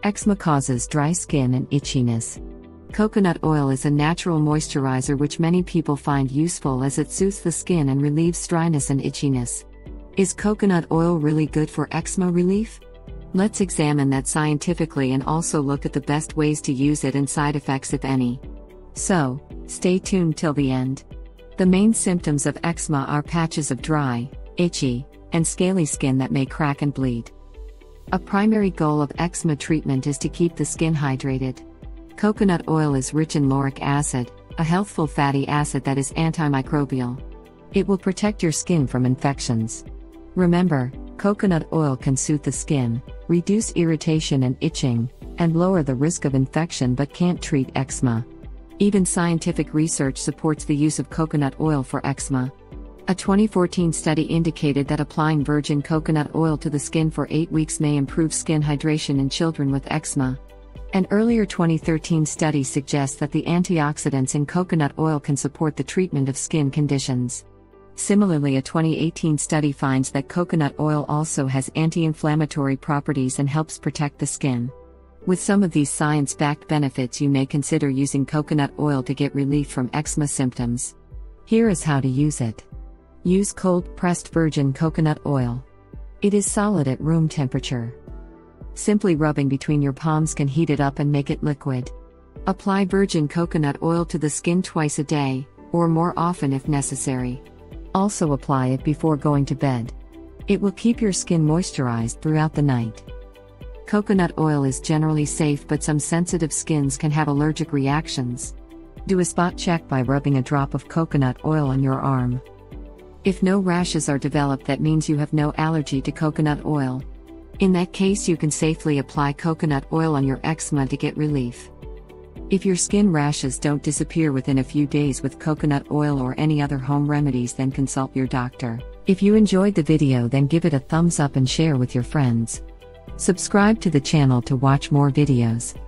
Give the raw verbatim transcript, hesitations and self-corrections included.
Eczema causes dry skin and itchiness. Coconut oil is a natural moisturizer which many people find useful as it soothes the skin and relieves dryness and itchiness. Is coconut oil really good for eczema relief? Let's examine that scientifically and also look at the best ways to use it and side effects if any. So, stay tuned till the end. The main symptoms of eczema are patches of dry, itchy, and scaly skin that may crack and bleed. A primary goal of eczema treatment is to keep the skin hydrated. Coconut oil is rich in lauric acid, a healthful fatty acid that is antimicrobial. It will protect your skin from infections. Remember, coconut oil can soothe the skin, reduce irritation and itching, and lower the risk of infection but can't treat eczema. Even scientific research supports the use of coconut oil for eczema. A twenty fourteen study indicated that applying virgin coconut oil to the skin for eight weeks may improve skin hydration in children with eczema. An earlier twenty thirteen study suggests that the antioxidants in coconut oil can support the treatment of skin conditions. Similarly, a twenty eighteen study finds that coconut oil also has anti-inflammatory properties and helps protect the skin. With some of these science-backed benefits, you may consider using coconut oil to get relief from eczema symptoms. Here is how to use it. Use cold-pressed virgin coconut oil. It is solid at room temperature. Simply rubbing between your palms can heat it up and make it liquid. Apply virgin coconut oil to the skin twice a day, or more often if necessary. Also apply it before going to bed. It will keep your skin moisturized throughout the night. Coconut oil is generally safe, but some sensitive skins can have allergic reactions. Do a spot check by rubbing a drop of coconut oil on your arm. If no rashes are developed, that means you have no allergy to coconut oil. In that case, you can safely apply coconut oil on your eczema to get relief. If your skin rashes don't disappear within a few days with coconut oil or any other home remedies, then consult your doctor. If you enjoyed the video, then give it a thumbs up and share with your friends. Subscribe to the channel to watch more videos.